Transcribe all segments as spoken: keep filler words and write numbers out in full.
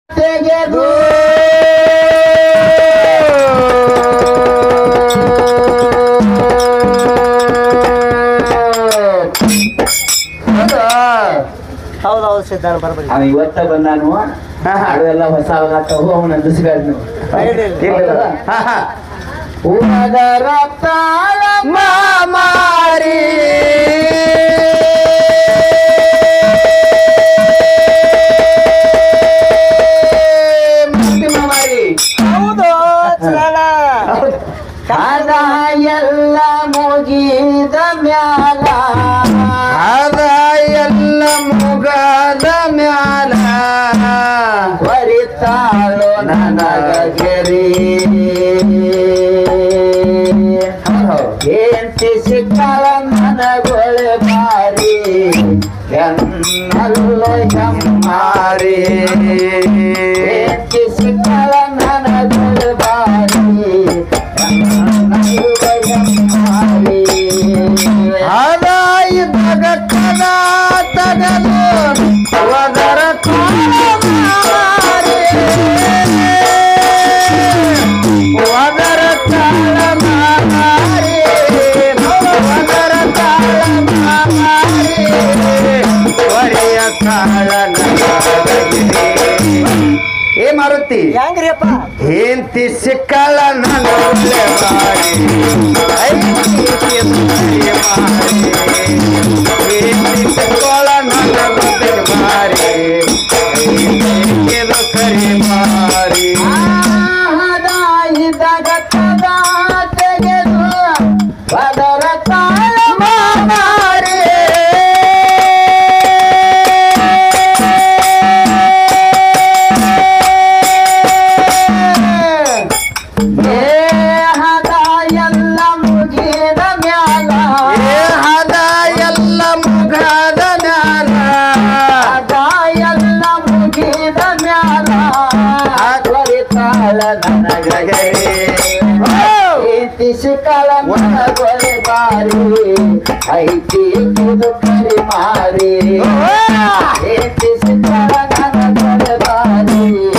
ತೆಗೆದು ಹೌದೌದು ಸಿದ್ಧಾಂತ ಬರ್ಬರಿ ಅವ ಇವತ್ತ ಬಂದಾನು ಅವೆಲ್ಲ ಹೊಸ ಆಗತ್ತವು ಅವನ ಅಂದಿಸ್ಬೇಡ ಉದರ ತಾಳ ಮಾರಿ ಹೌದು ಅದ ಎಲ್ಲ ಮುಗಿದ ಮ್ಯಾಲ ಅದ ಎಲ್ಲ ಮುಗದ ಮ್ಯಾಲ ಹೊರಿತಾಳು ನನಗ ಗೆರಿ ಏಂತಿ ಸಿಕ್ಕಳ ನನಗೊಳೆ ಬಾರಿ ಎನ್ನಲ್ಲು ಹೆಮ್ಮಾರಿ ಏಂತಿ ಸಿಕ್ಕಳ ನನಗೊಳೆ ಬಾರಿ ಆದಾಯ ತಗದ ತಗಲು ಒದರ ಮಾರಿ ಒದರ ತಾಳ ಮಾರಿ ಒದರ ತಾಳ ಮಾರಿ ಒಡೆಯ ಕಾಳ ಏ ಮಾರುತಿ ಹೆಂಗ್ರಿಯಪ್ಪ ಹೆಂತಿ ಸಿಕ್ಕಳ ನನ್ನ ಒಳ್ಳೆ ಬಾರಿ ಹೆಂತಿ ಸಿಕ್ಕಳ ನನ್ನ ಒಳ್ಳೆ ಬಾರಿ ಕರಿ ಮಾರಿ ಇದ್ದಾಗ ತೆಗೆದು ಅದರ ತಾಳ ಮಾರಿ ದೇಹದ ಎಲ್ಲ ಮುಗಿದ ಮ್ಯಾಲ ದೇಹದ ಎಲ್ಲ ಮುಗದ ಮ್ಯಾಲ ಅದ ಎಲ್ಲ ಮುಗಿದ ಮ್ಯಾಲ ಹೊರಿತಾಳ ನನಗ ಐತಿ ಸಿಕ್ಕಳ ನನಗೊಳೆ ಬಾರಿ ಐತಿ ಕುದು ಕರಿ ಮಾರಿ ಐತಿ ಸಿಕ್ಕಳ ನನಗೊಳೆ ಬಾರಿ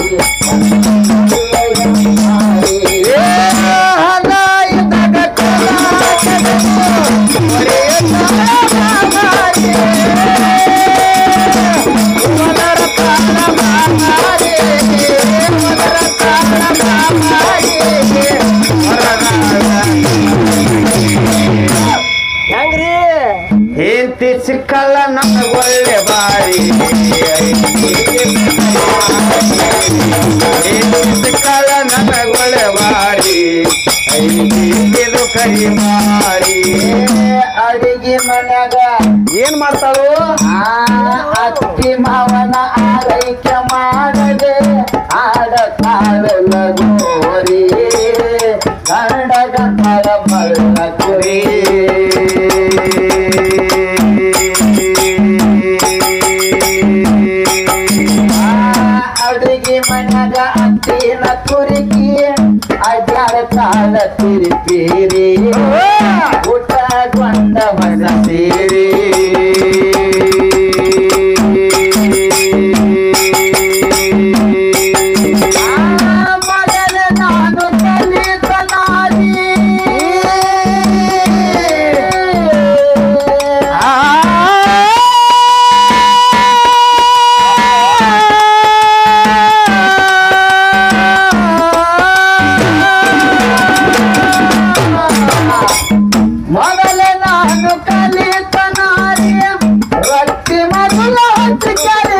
ಹೆಂಗ್ರಿ ಹೆಂತಿ ಸಿಕ್ಕಲ್ಲ ನನಗೊಳ್ಳೆ ಬಾರಿ ಸಿಕ್ಕಲ್ಲ ನನಗೊಳ್ಳೆ ಬಾರಿ ಇದು ಕರಿ ಮಾರಿ ಅಡಿಗೆ ಮನ್ಯಾಗ ಏನ್ ಮಾಡ್ತಾಳು ಅತ್ತಿ ಮಾವನ ಆರೈಕೆ ಮಾಡದೆ ಆಡ ಕಾಳಲ್ಲ ಗೋರಿ ಗಂಡ ಗಂಡರ ಮಳ್ಳ ಕುರಿ ಅಡುಗೆ ಮನ್ಯಾಗ ಅತ್ತಿನ ಕುರಿಕಿ ಅಡ್ಯಾಡ ಕಾಲ ತಿರುಪೀರಿ ಊಟ ಗೊಂಡ ಮನ ಸೇರಿ ಮಗನ ನಾನು ಕಲಿತ ನಾರಿ ಮೊದಲ ನಾನು ಕಲಿತ ನಾರಿ ರೊಟ್ಟಿ ಮೊದಲ ಹಚ್ಚಿ ಕರಿ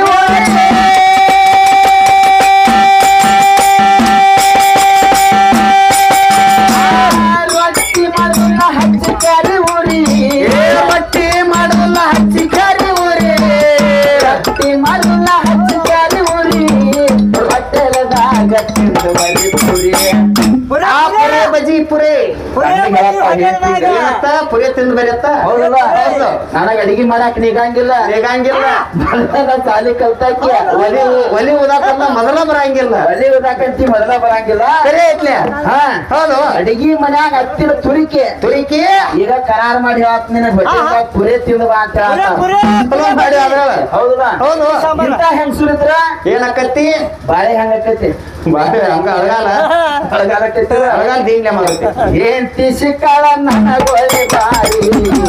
ರೊಟ್ಟಿ ಮೊದಲ ಹಚ್ಚಿ ಕರಿ ಉರಿ ರೊಟ್ಟಿ ಮೊದಲ ಹಚ್ಚಿ ಕರಿ ಉರಿ ರೊಟ್ಟಿ ಮೊದಲ ಹಚ್ಚಿ ಕರಿ ಉರಿ ಹೊಟ್ಟೆಲದಾಗ ತಿಂದು ಬರಿ ಪುರಿ ಆ ಪುರಿ ಬಜಿ ಪಾನಿಪುರಿ ಏನತ್ತ ಪುರಿ ತಿಂದು ಬರತ್ತ ಹೌದಲ್ಲ ನನಗ ಅಡಿಗೆ ಮಾಡಾಕ ನಿಗಂಗಿಲ್ಲ ನಿಗಂಗಿಲ್ಲ ಸಾಲಿ ಕಲ್ತಾಕಿ ಒಲಿ ಒಲಿ ಉದಾಕಲ್ಲ ಮೊದಲ ಬರಂಗಿಲ್ಲ ಒಲಿ ಉದಾಕಂತಿ ಮೊದಲ ಬರಂಗಿಲ್ಲ ಸರಿ ಐತ್ಲೆ ಹಾ ಹೌದು ಅಡಿಗೆ ಮನ್ಯಾಗ ಹತ್ತಿರ ತುರಿಕೆ ತುರಿಕೆ ಈಗ ಕರಾರ್ ಮಾಡಿ ಹೇಳ್ತ ನಿನಗ ಪುರಿ ತಿಂದು ಬಾ ಅಂತ ಮಾಡಿ ಹೌದಲ್ಲ ಹೌದು ಇಂತ ಹೆಂಗಸುರಿದ್ರ ಏನಾಕತ್ತಿ ಬಾಳೆ ಹಂಗಕತ್ತಿ ಬಾಳೆ ಹಂಗ ಅಳಗಾಲ ಅಳಗಾಲಕೈತಿ ಅಳಗಾಲ ದೀನ್ಲೆ ಮಾಡುತ್ತೆ ಏನ್ ತಿಸಿಕಾಳ ನನಗೊಳೆ ಬಾರಿ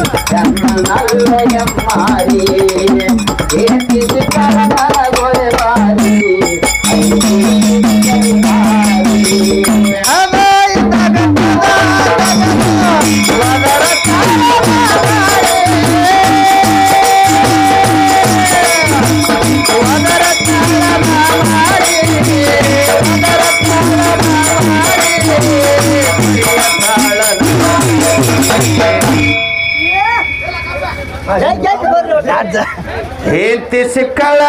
ಮಾರಿ ಏನ್ ತಿಸಿಕಾಳ ನನಗೊಳೆ ಬಾರಿ ಹೆಂಡತಿ ಸಿಕ್ಕಳ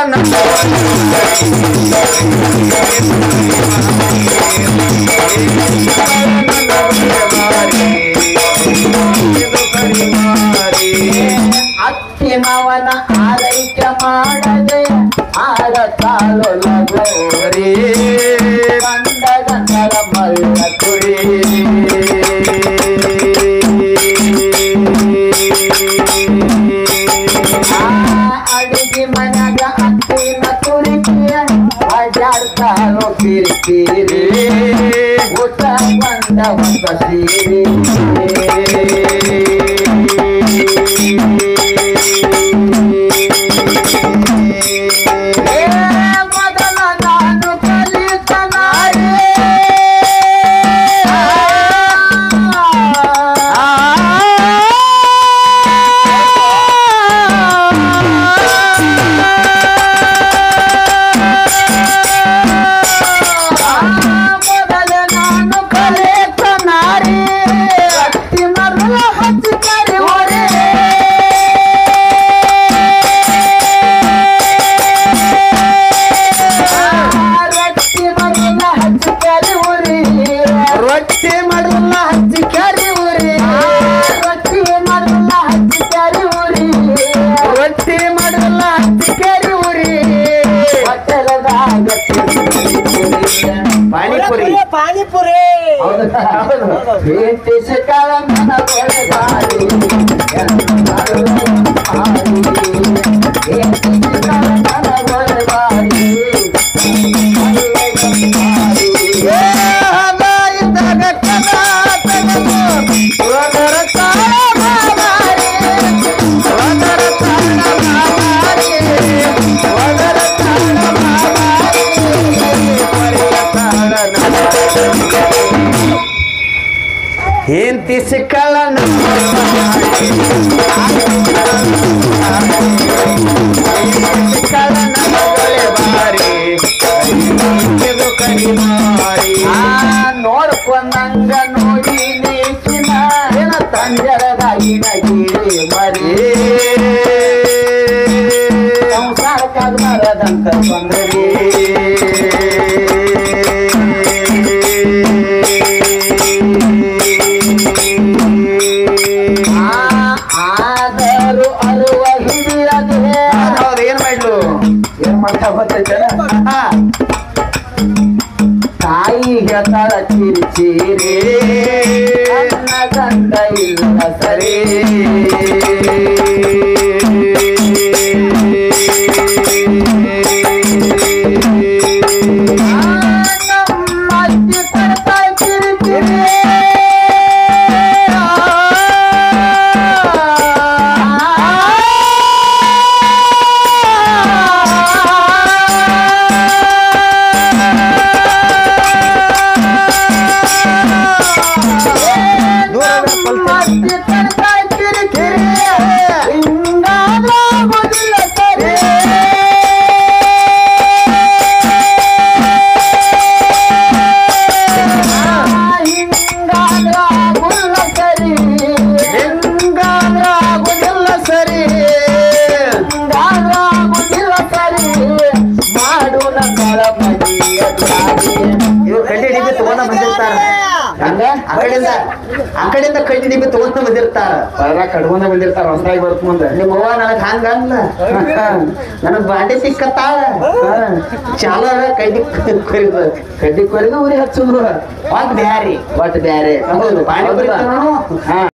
ಅತ್ತಿ ಮಾವನ ಆರೈಕೆ ಮಾಡದೆ ಆಗ ತಾಳೋರಿ ಗಂಡ ಗಂಡರ ಮಲ್ಲ ಕುರಿ ಅಡಿಗೆ ಮನ್ಯಾಗ ಅತ್ತಿನ ತುರಿಕೆ ಅಡ್ಯಾಡ್ತಾರೋ ಕಿರಿಕಿರಿ ಊಟ ಬಂದ ಹೊಸ ಸೀರೆ ಮೊದಲ ನಾನು ಕಲಿತ ನಾರೇ ರೊಟ್ಟಿ ಮಾಡಲ್ಲ ಹಚ್ಚಿ ಕ್ಯಾರಿ ಊರಿ ರೊಟ್ಟಿ ಮಾಡಲ್ಲ ಹಚ್ಚಿ ಕ್ಯಾರಿ ಊರಿ ರೊಟ್ಟಿ ಮಾಡಲ್ಲ ಹಚ್ಚಿ ಕ್ಯಾರಿ ಊರಿ ಹೋಟೆಲದಾಗ ಪಾನಿಪುರಿ ಪಾನಿಪುರಿ ಹೆಂಡತಿ ಸಿಕ್ಕಾಳ ನನಗೊಳೆ ಬಾರಿ ಹೆಂಡತಿ ಸಿಕ್ಕಾಳ ನನಗೊಳೆ ಬಾರಿ ಹೆಂಡತಿ ಸಿಕ್ಕಳ ಸಿಕ್ಕಳ ನನಗೊಳೆ ಬಾರಿ ಕರಿಮಾರಿ ನೋಡ್ಕೊಂಡಂಗ ನೋಡಿ ನೀಚಿನ ಏನ ತಂಜರದಾಗಿನ ಗಿರಿ ಮರಿ ಸಂಸಾರಕ್ಕಾಗ ಮರದಂತ ತೊಂದರೆ ಆದರೂ ಅರುವ ಹಿಡಿಯದೆ ಹೌದು ಏನ್ ಮಾಡ್ಲು ಏನ್ ಮಾಡ್ತಾ ಗೊತ್ತೈತೆ ತಾಯಿ ಹೇಳ್ತಾಳ ಚಿರಿ ಚಿರಿ ನನ್ನ ಗಂಡ ಇಲ್ಲ ಸರಿ ನಮ್ಮ ಅಜ್ಜಿ ಕೊಡ್ತಾಳ ಚಿರಿ ಚಿರಿ ಹಂಗ ಆ ಕಡೆಯಿಂದ ಆ ಕಡೆಯಿಂದ ಕಡ್ಡಿ ನಿಂಬೆ ತಗೊಂತ ಬಂದಿರ್ತಾರ ಬರ ಕಡ್ಕೊಂಡ ಬಂದಿರ್ತಾರ ಹೊಸದಾಗಿ ಬರ್ತ ಮುಂದೆ ನಿಮ್ಮ ಅವ್ವ ನನಗ್ ಹಂಗ ಅಲ್ಲ ನನಗ್ ಬಾಂಡೆ ಸಿಕ್ಕತ್ತಾಳ ಚಾಲ ಕಡ್ಡಿ ಕೊರಿದ ಕಡ್ಡಿ ಕೊರಿದು ಉರಿ ಹಚ್ಚುದು ಒಂದ್ ಬ್ಯಾರಿ ಒಟ್ಟು ಬ್ಯಾರೆ ಹೌದು ಬಾಂಡೆ ಕೊರಿತಾನು ಹಾ